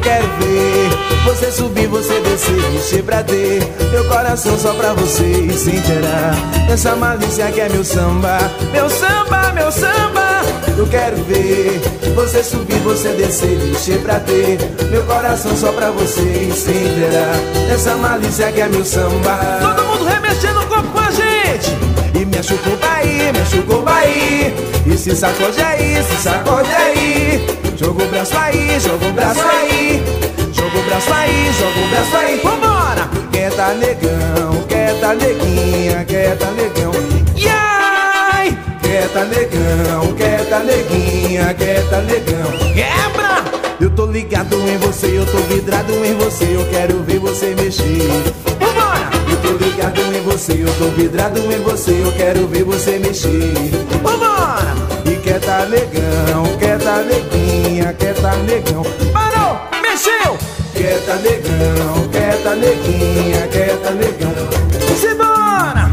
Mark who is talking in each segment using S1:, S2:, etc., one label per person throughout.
S1: quero ver você subir, você descer, mexer pra ter meu coração só pra você e se inteirar. Essa malícia que é meu samba, meu samba, meu samba. Eu quero ver você subir, você descer, mexer pra ter meu coração só pra você e se inteirar. Essa malícia que é meu samba.
S2: Todo mundo remexendo o corpo com a gente.
S1: E mexe o corpo aí, mexe o corpo aí. E se sacode aí, se sacode aí. Joga o braço aí, joga o braço aí. Joga o braço aí, joga o braço aí.
S2: Vambora!
S1: Quer tá negão, quer tá neguinha, quer tá negão.
S2: Yai!
S1: Quer tá negão, quer tá neguinha, quer tá negão.
S2: Quebra!
S1: Eu tô ligado em você, eu tô vidrado em você. Eu quero ver você mexer.
S2: Vambora!
S1: Eu tô ligado em você, eu tô vidrado em você. Eu quero ver você mexer.
S2: Vambora!
S1: E quer tá negão, quer tá neguinha, quer tá negão.
S2: Parou! Mexeu!
S1: Quer tá negão, quer tá neguinha, quer tá negão.
S2: Simbora!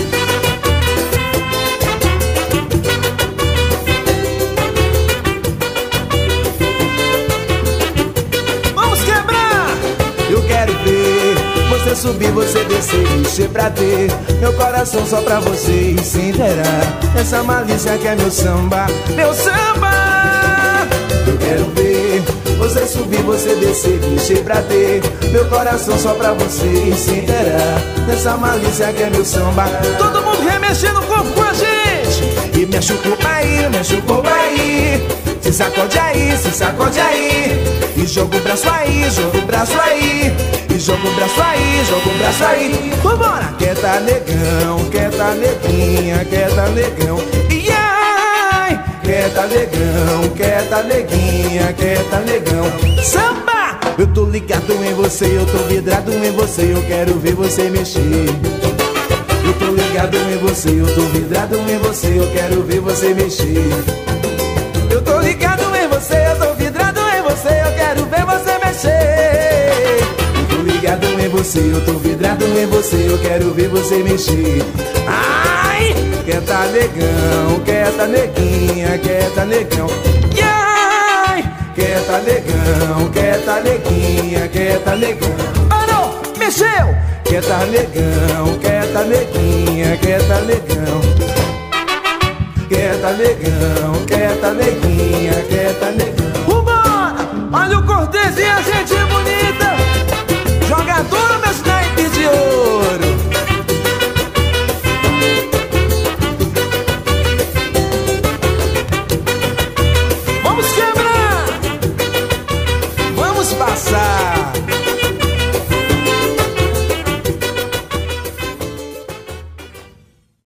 S2: Vamos quebrar!
S1: Eu quero ver você subir, você descer, mexer pra ter meu coração só pra você e se inteirar. Essa malícia que é meu samba,
S2: Meu samba!
S1: eu quero ver você subir, você descer, mexer pra ter meu coração só pra você e se inteirar. Essa malícia que é meu samba.
S2: Todo mundo remexendo o corpo com a gente.
S1: E mexe o corpo aí, mexe o corpo aí. Se sacode aí, se sacode aí. E joga o braço aí, joga o braço aí. E joga o braço aí, joga o braço aí.
S2: Vambora!
S1: Quer tá negão, quer tá neguinha, quer tá negão.
S2: Yai!
S1: Quer tá negão, quer tá neguinha, quer tá negão.
S2: Samba!
S1: Eu tô ligado em você, eu tô vidrado em você. Eu quero ver você mexer. Eu tô ligado em você, eu tô vidrado em você. Eu quero ver você mexer. Eu tô ligado em você, eu tô vidrado em você. Eu quero ver você mexer. Eu tô ligado em você, eu tô vidrado em você. Eu quero ver você mexer.
S2: Ai!
S1: Quer tá negão, quer tá neguinha, quer tá negão.
S2: Yai!
S1: Quer tá negão, quer tá neguinha, quer tá negão.
S2: Parou! Mexeu!
S1: Quer tá negão, quer tá neguinha, quer tá negão. Quer tá negão, quer tá neguinha, quer tá negão.
S2: Vambora! Olha o Cortez e a gente